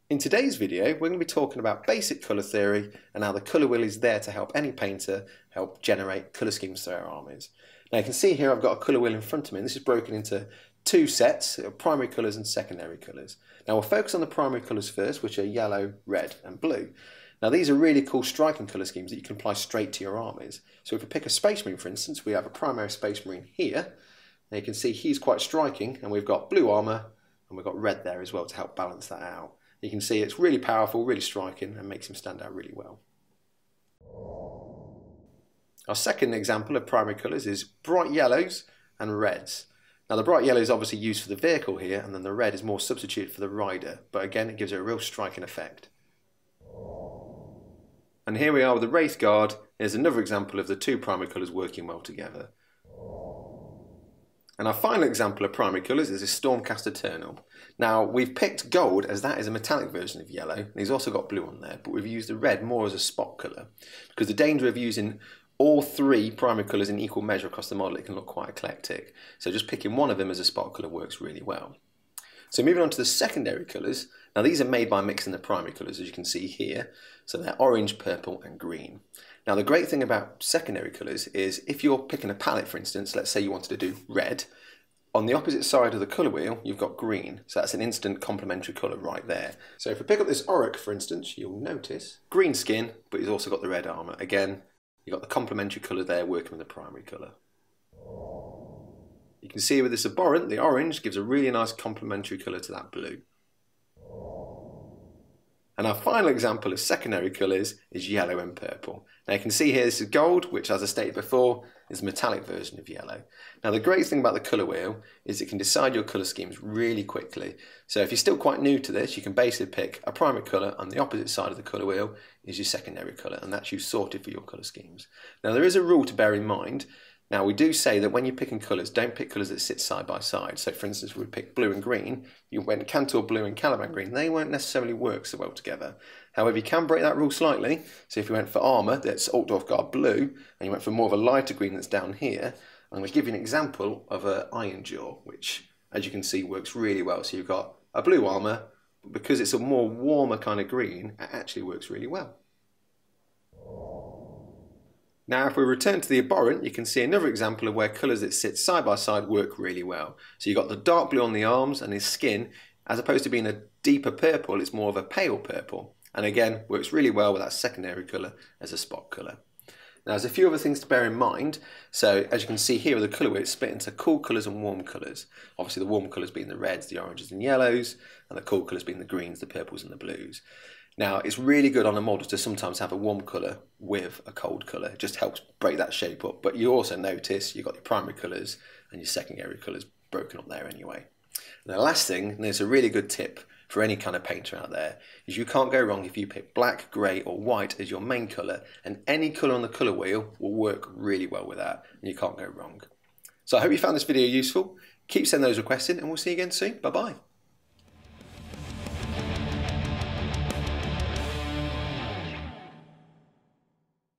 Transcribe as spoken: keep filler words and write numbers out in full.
In today's video, we're going to be talking about basic colour theory and how the colour wheel is there to help any painter help generate colour schemes for their armies. Now you can see here I've got a colour wheel in front of me, and this is broken into two sets of primary colours and secondary colours. Now we'll focus on the primary colours first, which are yellow, red and blue. Now these are really cool striking colour schemes that you can apply straight to your armies. So if we pick a Space Marine for instance, we have a primary Space Marine here. Now you can see he's quite striking, and we've got blue armour and we've got red there as well to help balance that out. You can see it's really powerful, really striking, and makes him stand out really well. Our second example of primary colours is bright yellows and reds. Now the bright yellow is obviously used for the vehicle here, and then the red is more substituted for the rider, but again it gives it a real striking effect. And here we are with the Wraith Guard. Here's another example of the two primary colours working well together. And our final example of primary colours is a Stormcast Eternal. Now we've picked gold as that is a metallic version of yellow, and he's also got blue on there, but we've used the red more as a spot colour, because the danger of using all three primary colours in equal measure across the model, it can look quite eclectic. So just picking one of them as a spot colour works really well. So moving on to the secondary colours, now these are made by mixing the primary colours as you can see here. So they're orange, purple and green. Now the great thing about secondary colours is if you're picking a palette for instance, let's say you wanted to do red, on the opposite side of the colour wheel you've got green, so that's an instant complementary colour right there. So if we pick up this Auric for instance, you'll notice green skin, but he's also got the red armour. Again, you've got the complementary colour there working with the primary colour. You can see with this Abhorrent, the orange gives a really nice complementary colour to that blue. And our final example of secondary colours is yellow and purple. Now you can see here this is gold, which as I stated before is a metallic version of yellow. Now the great thing about the colour wheel is it can decide your colour schemes really quickly. So if you're still quite new to this, you can basically pick a primary colour, and the opposite side of the colour wheel is your secondary colour, and that's you sorted for your colour schemes. Now there is a rule to bear in mind. Now we do say that when you're picking colours, don't pick colours that sit side by side. So for instance, if we pick blue and green, you went Cantor blue and Caliban green, they won't necessarily work so well together. However, you can break that rule slightly. So if you went for armour that's Altdorf Guard blue, and you went for more of a lighter green that's down here, I'm going to give you an example of an Iron Jaw, which as you can see works really well. So you've got a blue armour, but because it's a more warmer kind of green, it actually works really well. Now if we return to the Abhorrent, you can see another example of where colours that sit side by side work really well. So you've got the dark blue on the arms, and his skin, as opposed to being a deeper purple, it's more of a pale purple. And again, works really well with that secondary colour as a spot colour. Now there's a few other things to bear in mind. So as you can see here with the colour wheel, it's split into cool colours and warm colours. Obviously the warm colours being the reds, the oranges and yellows, and the cool colours being the greens, the purples and the blues. Now it's really good on a model to sometimes have a warm colour with a cold colour. It just helps break that shape up. But you also notice you've got your primary colours and your secondary colours broken up there anyway. And the last thing, and there's a really good tip for any kind of painter out there, is you can't go wrong if you pick black, grey or white as your main colour, and any colour on the colour wheel will work really well with that, and you can't go wrong. So I hope you found this video useful. Keep sending those requests in, and we'll see you again soon. Bye bye.